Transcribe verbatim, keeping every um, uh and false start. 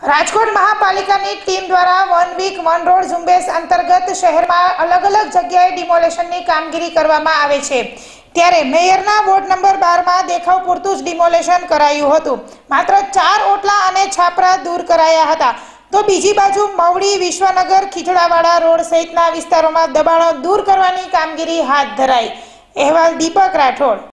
રાજકોટ મહાપાલિકાની ટીમ દ્વારા one week one road ઝુંબેશ અંતર્ગત શહેરમાં અલગ અલગ જગ્યાએ ડિમોલેશનની કામગીરી કરવામાં આવે છે। ત્યારે મેયરના વોર્ડ નંબર બાર માં દેખાવ પૂરતું જ ડિમોલેશન કરાયું હતું। માત્ર ચાર ઓટલા અને છાપરા દૂર કરાયા હતા, તો બીજી બાજુ મવડી, વિશ્વનગર, ખીજડાવાડા રોડ સહિતના વિસ્તારોમાં દબાણો દૂર કરવાની કામગીરી હાથ ધરાઈ। અહેવાલ દીપક રાઠોડ।